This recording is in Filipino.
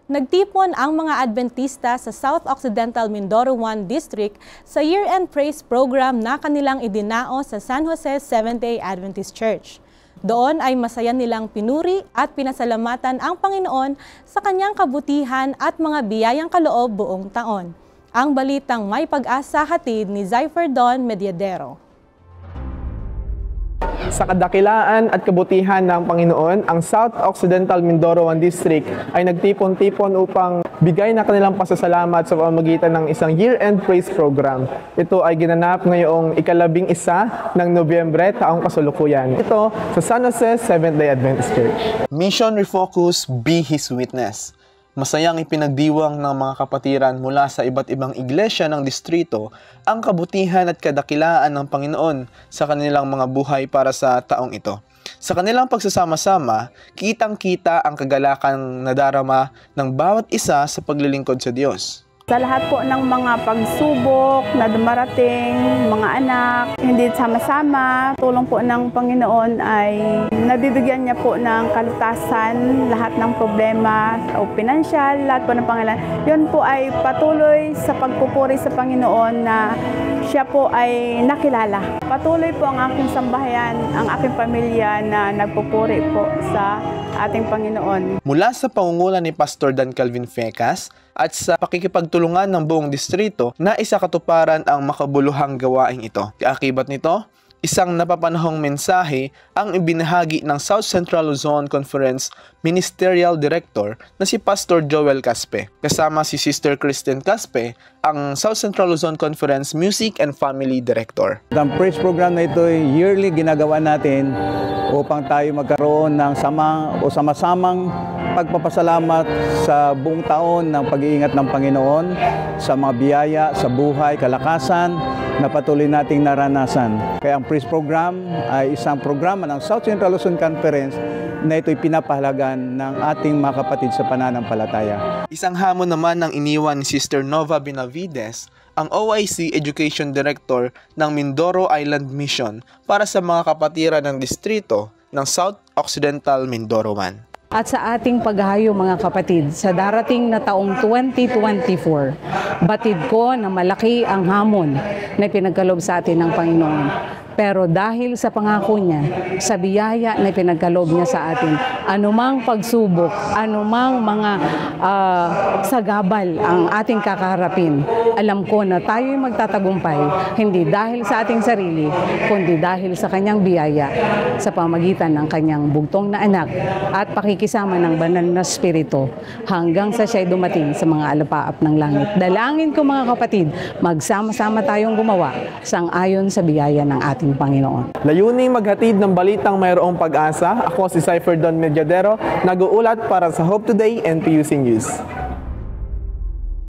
Nagtipon ang mga Adventista sa South Occidental Mindoro 1 District sa Year-End Praise Program na kanilang idinao sa San Jose Seventh-day Adventist Church. Doon ay masaya nilang pinuri at pinasalamatan ang Panginoon sa kanyang kabutihan at mga biyayang kaloob buong taon. Ang balitang may pag-asa hatid ni Zypher Don Mediadero. Sa kadakilaan at kabutihan ng Panginoon, ang South Occidental Mindoro 1 District ay nagtipon-tipon upang bigay na kanilang pasasalamat sa pamamagitan ng isang year-end praise program. Ito ay ginanap ngayong ika-11 ng Nobyembre taong kasalukuyan. Ito sa San Jose Seventh-day Adventist Church. Mission Refocus, Be His Witness. Masayang ipinagdiwang ng mga kapatiran mula sa iba't ibang iglesia ng distrito ang kabutihan at kadakilaan ng Panginoon sa kanilang mga buhay para sa taong ito. Sa kanilang pagsasama-sama, kitang-kita ang kagalakang nadarama ng bawat isa sa paglilingkod sa Diyos. Sa lahat po ng mga pagsubok na dumarating, mga anak, hindi sama-sama, tulong po ng Panginoon ay nabibigyan niya po ng kalutasan, lahat ng problema o pinansyal, lahat po ng Panginoon. Yun po ay patuloy sa pagpupuri sa Panginoon na siya po ay nakilala. Patuloy po ang aking sambahayan, ang aking pamilya na nagpupuri po sa ating Panginoon. Mula sa pangunguna ni Pastor Dan Calvin Fecas at sa pakikipagtulungan ng buong distrito na isakatuparan ang makabuluhang gawaing ito. Kaakibat nito, isang napapanahong mensahe ang ibinahagi ng South Central Luzon Conference Ministerial Director na si Pastor Joel Caspe. Kasama si Sister Kristen Caspe, ang South Central Luzon Conference Music and Family Director. Ang praise program na ito ay yearly ginagawa natin upang tayo magkaroon ng sama-samang pagpapasalamat sa buong taon ng pag-iingat ng Panginoon sa mga biyaya, sa buhay, kalakasan na patuloy nating naranasan. Kaya ang praise program ay isang programa ng South Central Luzon Conference na ito'y pinapahalagan ng ating mga kapatid sa pananampalataya. Isang hamon naman ang iniwan ni Sister Nova Benavides, ang OIC Education Director ng Mindoro Island Mission para sa mga kapatiran ng distrito ng South Occidental Mindoro 1. At sa ating paghahayo mga kapatid, sa darating na taong 2024, batid ko na malaki ang hamon na pinagkaloob sa atin ng Panginoon. Pero dahil sa pangako niya, sa biyaya na pinagkaloob niya sa atin, anumang pagsubok, anumang mga sagabal ang ating kakaharapin, alam ko na tayo'y magtatagumpay, hindi dahil sa ating sarili, kundi dahil sa kanyang biyaya, sa pamagitan ng kanyang bugtong na anak at pakikisama ng banal na spirito hanggang sa siya'y dumating sa mga alapaap ng langit. Dalangin ko mga kapatid, magsama-sama tayong gumawa sang-ayon sa biyaya ng ating Panginoon. Layuning maghatid ng balitang mayroong pag-asa. Ako si Zypher Don Mediadero, nag-uulat para sa Hope Today and PUC News.